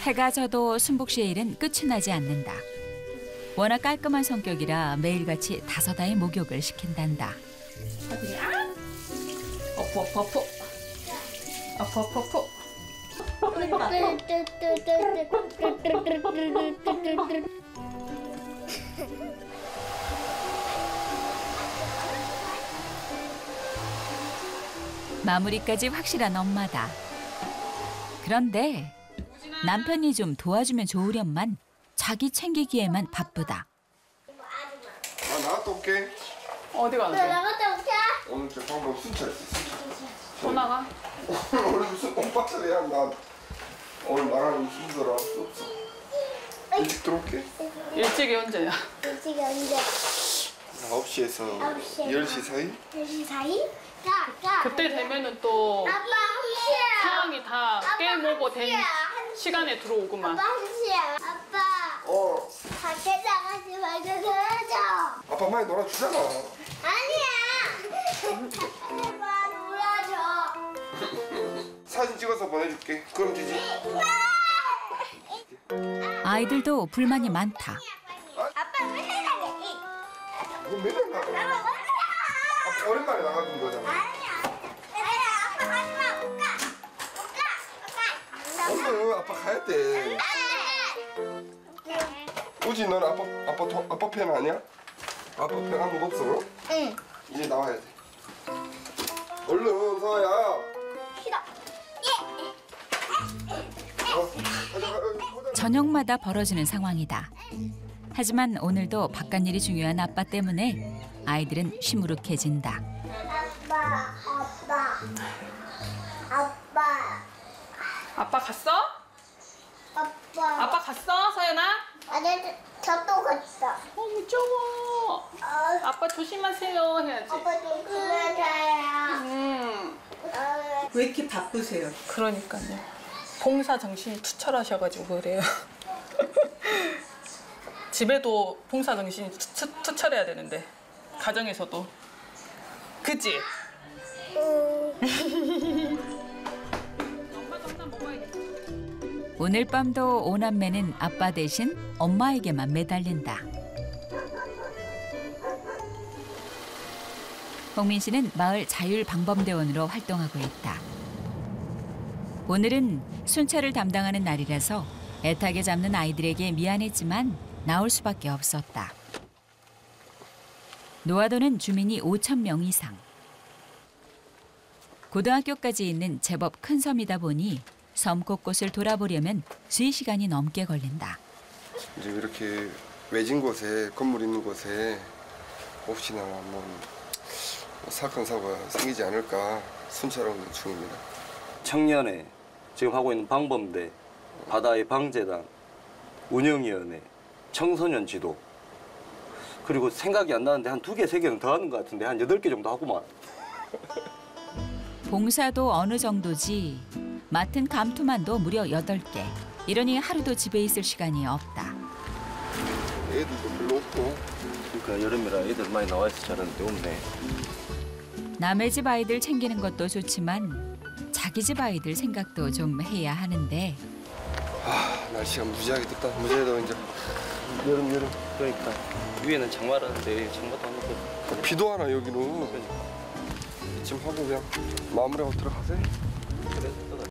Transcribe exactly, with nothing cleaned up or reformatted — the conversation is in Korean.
해가 져도 순복 씨의 일은 끝이 나지 않는다. 워낙 깔끔한 성격이라 매일같이 다섯아이 목욕을 시킨단다. 어프 어프 어프 어프 어프 어프. 마무리까지 확실한 엄마다. 그런데 남편이 좀 도와주면 좋으련만 자기 챙기기에만 바쁘다. 아, 나갔다 올게. 어디 가는데? 나갔다 올게. 오늘 저 방법 순찰했어. 순찰. 또 나가? 오늘 무슨 똥바살이야. 나 오늘 나가는 힘들어. 없어. 일찍 들어올게. 일찍이 언제야? 일찍이 언제? 아홉 시에서 아홉 시. 열 시 사이? 열 시 사이? 야, 야. 그때 되면은 또 아빠 한 시야. 상황이 다 게임 오버 된 한 시간에 들어오구만. 아빠 한 시야. 아빠. 어. 밖에 나가지 말고 놀아줘. 아빠 많이 놀아주잖아. 아니야. 제발 놀아줘. 사진 찍어서 보내줄게. 그럼 되지. 아이들도 불만이 많다. 아빠 왜 나가게? 뭐 맨날 나가. 아빠 오랜만에 나가는 거잖아. 아니야. 아빠 가지 마. 못 가. 못 가. 못 가. 오늘 아빠 가야 돼. 우지 넌 아빠 아빠 도, 아빠 편 아니야? 아빠 편 아무도 없어 그럼? 응. 이제 나와야 돼. 얼른 서야. 싫어. 어, 가자, 가자. 저녁마다 벌어지는 상황이다. 하지만 오늘도 바깥일이 중요한 아빠 때문에 아이들은 시무룩해진다. 아빠, 아빠, 아빠, 아빠 갔어? 아빠. 아빠 갔어, 서연아? 아니, 저또 갔어. 어 무서워. 어, 아빠 조심하세요 해야지. 아빠 좀 그러자요. 음. 어, 왜 이렇게 바쁘세요? 그러니까요. 봉사 정신이 투철하셔가지고 그래요. 집에도 봉사 정신이 투, 투, 투철해야 되는데 가정에서도. 그치? 오늘 밤도 오남매는 아빠 대신 엄마에게만 매달린다. 홍민 씨는 마을 자율방범대원으로 활동하고 있다. 오늘은 순찰을 담당하는 날이라서 애타게 잡는 아이들에게 미안했지만 나올 수밖에 없었다. 노하도는 주민이 오천 명 이상. 고등학교까지 있는 제법 큰 섬이다 보니 섬 곳곳을 돌아보려면 세 시간이 넘게 걸린다. 이제 이렇게 외진 곳에 건물 있는 곳에 혹시나 뭐 사건 사고가 생기지 않을까 순찰하는 중입니다. 청년회, 지금 하고 있는 방범대, 바다의 방재단, 운영위원회, 청소년 지도, 그리고 생각이 안 나는데 한 두 개, 세 개는 더 하는 것 같은데 한 여덟 개 정도 하고만. 봉사도 어느 정도지 맡은 감투만도 무려 여덟 개. 이러니 하루도 집에 있을 시간이 없다. 애들도 별로 없고. 그러니까 여름이라 애들 많이 나와 있어 잘하는데 없네. 남의 집 아이들 챙기는 것도 좋지만 자기 집 아이들 생각도 좀 해야 하는데 아 날씨가 무지하게 덥다. 무지하게 이제 여름 여름. 그러니까 위에는 장마를 하는데 장마도 안 오고. 비도 하나 여기는. 지금 하고 그냥 마무리하고 들어가세요.